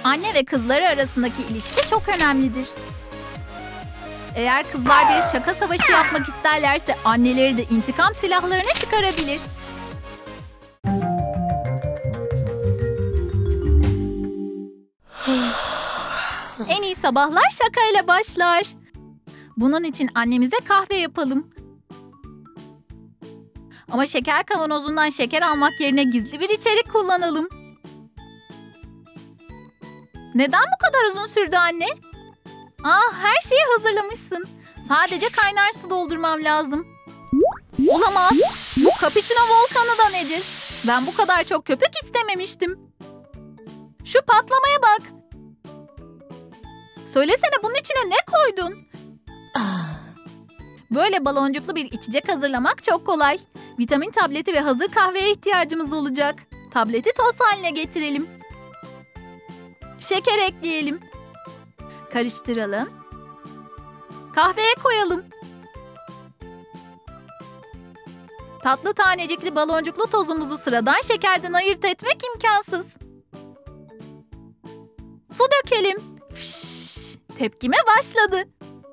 Anne ve kızları arasındaki ilişki çok önemlidir. Eğer kızlar bir şaka savaşı yapmak isterlerse anneleri de intikam silahlarını çıkarabilir. En iyi sabahlar şakayla başlar. Bunun için annemize kahve yapalım. Ama şeker kavanozundan şeker almak yerine gizli bir içerik kullanalım. Neden bu kadar uzun sürdü anne? Her şeyi hazırlamışsın. Sadece kaynar su doldurmam lazım. Olamaz. Bu cappuccino volkanı da nedir? Ben bu kadar çok köpük istememiştim. Şu patlamaya bak. Söylesene, bunun içine ne koydun? Böyle baloncuklu bir içecek hazırlamak çok kolay. Vitamin tableti ve hazır kahveye ihtiyacımız olacak. Tableti toz haline getirelim. Şeker ekleyelim. Karıştıralım. Kahveye koyalım. Tatlı tanecikli baloncuklu tozumuzu sıradan şekerden ayırt etmek imkansız. Su dökelim. Tepkime başladı.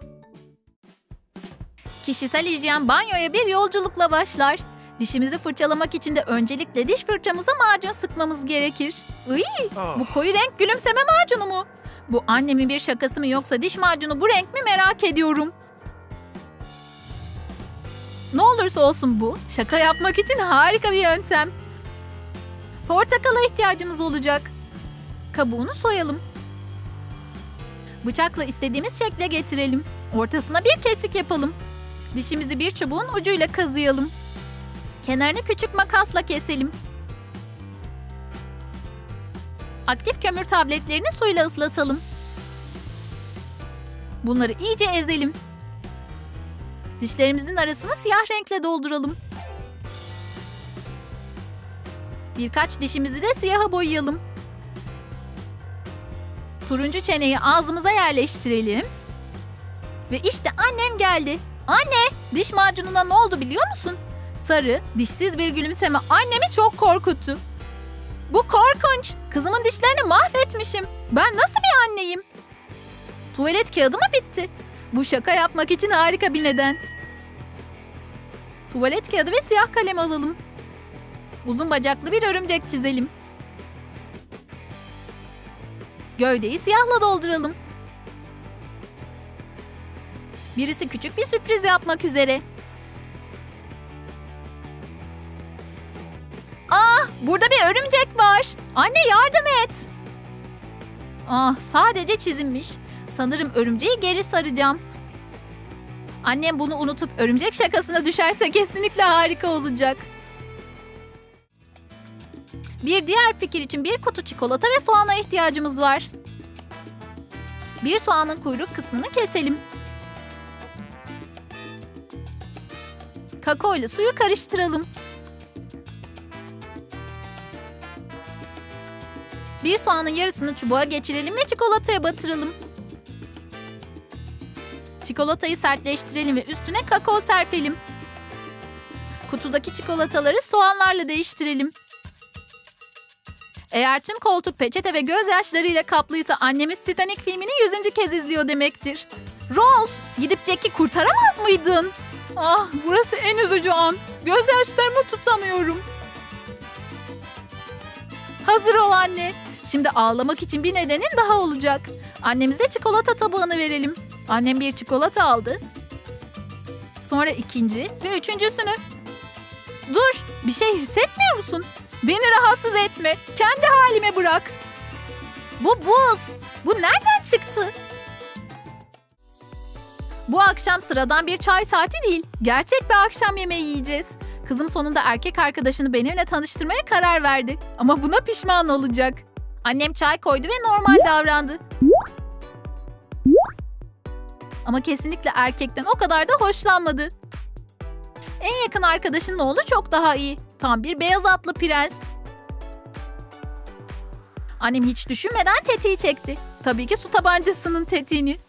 Kişisel hijyen banyoya bir yolculukla başlar. Dişimizi fırçalamak için de öncelikle diş fırçamıza macun sıkmamız gerekir. Bu koyu renk gülümseme macunu mu? Bu annemin bir şakası mı yoksa diş macunu bu renk mi merak ediyorum. Ne olursa olsun bu, şaka yapmak için harika bir yöntem. Portakala ihtiyacımız olacak. Kabuğunu soyalım. Bıçakla istediğimiz şekle getirelim. Ortasına bir kesik yapalım. Dişimizi bir çubuğun ucuyla kazıyalım. Kenarını küçük makasla keselim. Aktif kömür tabletlerini suyla ıslatalım. Bunları iyice ezelim. Dişlerimizin arasını siyah renkle dolduralım. Birkaç dişimizi de siyaha boyayalım. Turuncu çeneyi ağzımıza yerleştirelim. Ve işte annem geldi. Anne, diş macununa ne oldu biliyor musun? Sarı, dişsiz bir gülümseme annemi çok korkuttu. Bu korkunç. Kızımın dişlerini mahvetmişim. Ben nasıl bir anneyim? Tuvalet kağıdı mı bitti? Bu şaka yapmak için harika bir neden. Tuvalet kağıdı ve siyah kalem alalım. Uzun bacaklı bir örümcek çizelim. Gövdeyi siyahla dolduralım. Birisi küçük bir sürpriz yapmak üzere. Burada bir örümcek var. Anne, yardım et. Sadece çizilmiş. Sanırım örümceği geri saracağım. Annem bunu unutup örümcek şakasına düşerse kesinlikle harika olacak. Bir diğer fikir için bir kutu çikolata ve soğana ihtiyacımız var. Bir soğanın kuyruk kısmını keselim. Kakao ile suyu karıştıralım. Bir soğanın yarısını çubuğa geçirelim ve çikolataya batıralım. Çikolatayı sertleştirelim ve üstüne kakao serpelim. Kutudaki çikolataları soğanlarla değiştirelim. Eğer tüm koltuk peçete ve gözyaşlarıyla kaplıysa annemiz Titanic filmini 100. kez izliyor demektir. Rose, gidip Jack'i kurtaramaz mıydın? Burası en üzücü an. Gözyaşlarımı tutamıyorum. Hazır ol anne. Şimdi ağlamak için bir nedenin daha olacak. Annemize çikolata tabağını verelim. Annem bir çikolata aldı. Sonra ikinci ve üçüncüsünü. Dur, bir şey hissetmiyor musun? Beni rahatsız etme. Kendi halime bırak. Bu buz. Bu nereden çıktı? Bu akşam sıradan bir çay saati değil. Gerçek bir akşam yemeği yiyeceğiz. Kızım sonunda erkek arkadaşını benimle tanıştırmaya karar verdi. Ama buna pişman olacak. Annem çay koydu ve normal davrandı. Ama kesinlikle erkekten o kadar da hoşlanmadı. En yakın arkadaşının oğlu çok daha iyi. Tam bir beyaz atlı prens. Annem hiç düşünmeden tetiği çekti. Tabii ki su tabancasının tetiğini.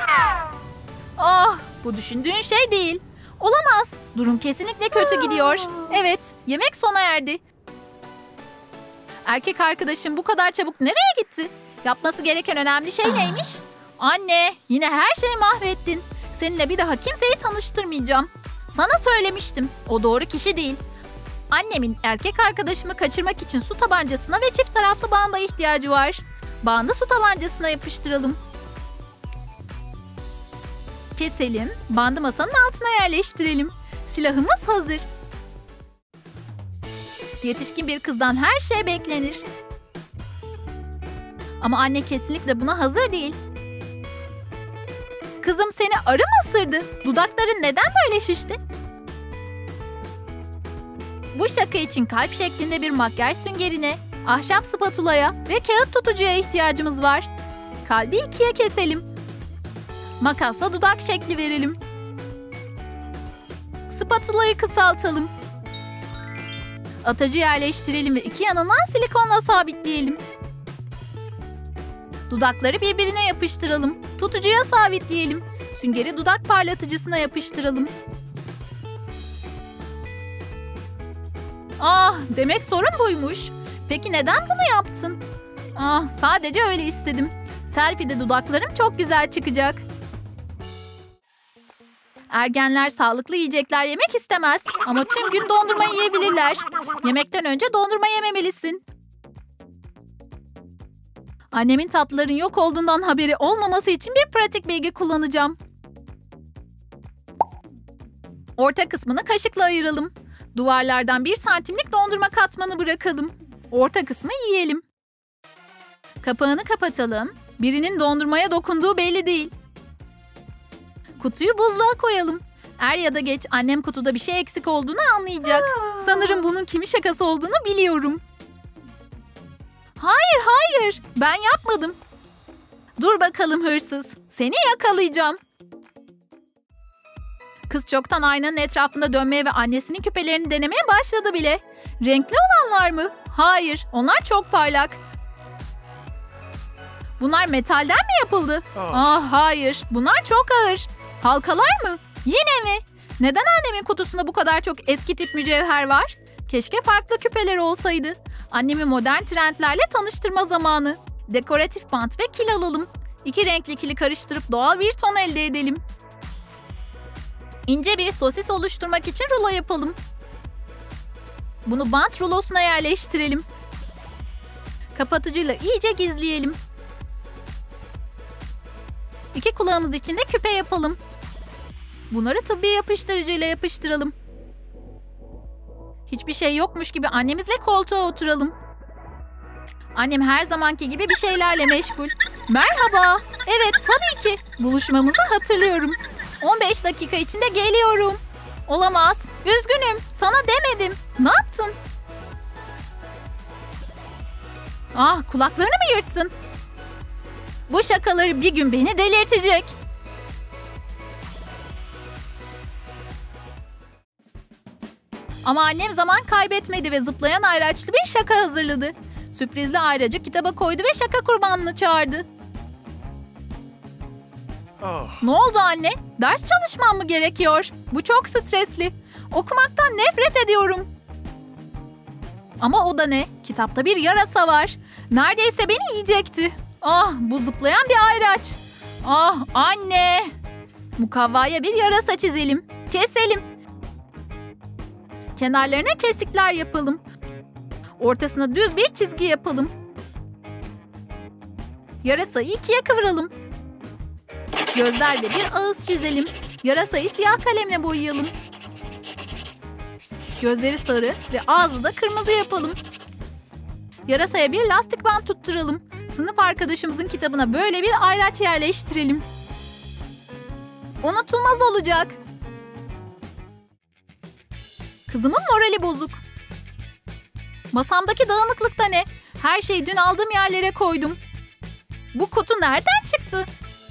Bu düşündüğün şey değil. Olamaz. Durum kesinlikle kötü gidiyor. Evet, yemek sona erdi. Erkek arkadaşım bu kadar çabuk nereye gitti? Yapması gereken önemli şey neymiş? Anne, yine her şeyi mahvettin. Seninle bir daha kimseyi tanıştırmayacağım. Sana söylemiştim. O doğru kişi değil. Annemin erkek arkadaşımı kaçırmak için su tabancasına ve çift taraflı banda ihtiyacı var. Bandı su tabancasına yapıştıralım. Keselim. Bandı masanın altına yerleştirelim. Silahımız hazır. Yetişkin bir kızdan her şey beklenir. Ama anne kesinlikle buna hazır değil. Kızım, seni arı mı ısırdı? Dudakların neden böyle şişti? Bu şaka için kalp şeklinde bir makyaj süngerine, ahşap spatulaya ve kağıt tutucuya ihtiyacımız var. Kalbi ikiye keselim. Makasla dudak şekli verelim. Spatulayı kısaltalım. Atacı yerleştirelim ve iki yanından silikonla sabitleyelim. Dudakları birbirine yapıştıralım. Tutucuya sabitleyelim. Süngeri dudak parlatıcısına yapıştıralım. Ah, demek sorun buymuş. Peki neden bunu yaptın? Ah, sadece öyle istedim. Selfie'de dudaklarım çok güzel çıkacak. Ergenler sağlıklı yiyecekler yemek istemez. Ama tüm gün dondurma yiyebilirler. Yemekten önce dondurma yememelisin. Annemin tatlıların yok olduğundan haberi olmaması için bir pratik bilgi kullanacağım. Orta kısmını kaşıkla ayıralım. Duvarlardan 1 santimlik dondurma katmanı bırakalım. Orta kısmı yiyelim. Kapağını kapatalım. Birinin dondurmaya dokunduğu belli değil. Kutuyu buzluğa koyalım. Er ya da geç annem kutuda bir şey eksik olduğunu anlayacak. Sanırım bunun kimin şakası olduğunu biliyorum. Hayır, hayır. Ben yapmadım. Dur bakalım hırsız. Seni yakalayacağım. Kız çoktan aynanın etrafında dönmeye ve annesinin küpelerini denemeye başladı bile. Renkli olanlar mı? Hayır, onlar çok parlak. Bunlar metalden mi yapıldı? Ah, hayır. Bunlar çok ağır. Halkalar mı? Yine mi? Neden annemin kutusunda bu kadar çok eski tip mücevher var? Keşke farklı küpeleri olsaydı. Annemi modern trendlerle tanıştırma zamanı. Dekoratif bant ve kil alalım. 2 renkli kili karıştırıp doğal bir ton elde edelim. İnce bir sosis oluşturmak için rulo yapalım. Bunu bant rulosuna yerleştirelim. Kapatıcıyla iyice gizleyelim. 2 kulağımız için de küpe yapalım. Bunları tıbbi yapıştırıcıyla yapıştıralım. Hiçbir şey yokmuş gibi annemizle koltuğa oturalım. Annem her zamanki gibi bir şeylerle meşgul. Merhaba. Evet, tabii ki. Buluşmamızı hatırlıyorum. 15 dakika içinde geliyorum. Olamaz. Üzgünüm. Sana demedim. Ne yaptın? Ah, kulaklarını mı yırttın? Bu şakaları bir gün beni delirtecek. Ama annem zaman kaybetmedi ve zıplayan ayraçlı bir şaka hazırladı. Sürprizli ayracı kitaba koydu ve şaka kurbanını çağırdı. Ne oldu anne? Ders çalışmam mı gerekiyor? Bu çok stresli. Okumaktan nefret ediyorum. Ama o da ne? Kitapta bir yarasa var. Neredeyse beni yiyecekti. Ah, bu zıplayan bir ayraç. Ah anne. Mukavvaya bir yarasa çizelim. Keselim. Kenarlarına kesikler yapalım. Ortasına düz bir çizgi yapalım. Yarasayı 2'ye kıvıralım. Gözler ve bir ağız çizelim. Yarasayı siyah kalemle boyayalım. Gözleri sarı ve ağzı da kırmızı yapalım. Yarasaya bir lastik bant tutturalım. Sınıf arkadaşımızın kitabına böyle bir ayraç yerleştirelim. Unutulmaz olacak. Kızımın morali bozuk. Masamdaki dağınıklık da ne? Her şeyi dün aldığım yerlere koydum. Bu kutu nereden çıktı?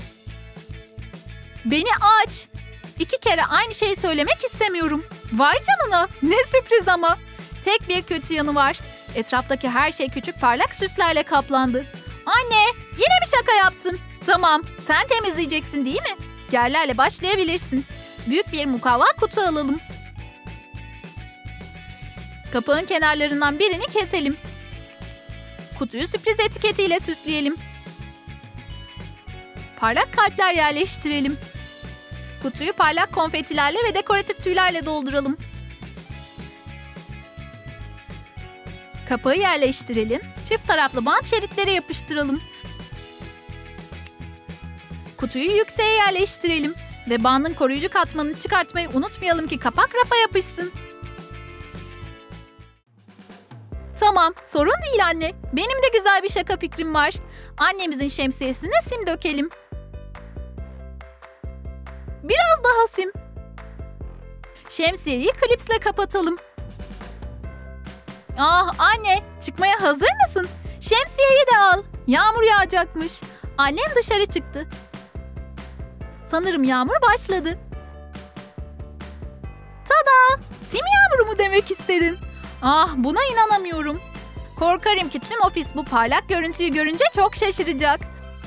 Beni aç. 2 kere aynı şeyi söylemek istemiyorum. Vay canına, ne sürpriz ama. Tek bir kötü yanı var. Etraftaki her şey küçük parlak süslerle kaplandı. Anne, yine mi şaka yaptın? Tamam, sen temizleyeceksin değil mi? Yerlerle başlayabilirsin. Büyük bir mukavva kutu alalım. Kapağın kenarlarından birini keselim. Kutuyu sürpriz etiketiyle süsleyelim. parlak kalpler yerleştirelim. Kutuyu parlak konfetilerle ve dekoratif tüylerle dolduralım. Kapağı yerleştirelim. Çift taraflı bant şeritleri yapıştıralım. Kutuyu yükseğe yerleştirelim. Ve bandın koruyucu katmanını çıkartmayı unutmayalım ki kapak rafa yapışsın. Tamam, sorun değil anne. Benim de güzel bir şaka fikrim var. Annemizin şemsiyesine sim dökelim. Biraz daha sim. Şemsiyeyi klipsle kapatalım. Ah anne, çıkmaya hazır mısın? Şemsiyeyi de al. Yağmur yağacakmış. Annem dışarı çıktı. Sanırım yağmur başladı. Tada! Sim yağmuru mu demek istedin? Ah, buna inanamıyorum. Korkarım ki tüm ofis bu parlak görüntüyü görünce çok şaşıracak.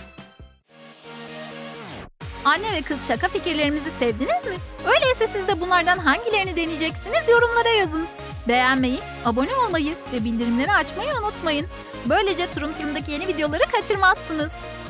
Anne ve kız şaka fikirlerimizi sevdiniz mi? Öyleyse siz de bunlardan hangilerini deneyeceksiniz yorumlara yazın. Beğenmeyi, abone olmayı ve bildirimleri açmayı unutmayın. Böylece Turum Turum'daki yeni videoları kaçırmazsınız.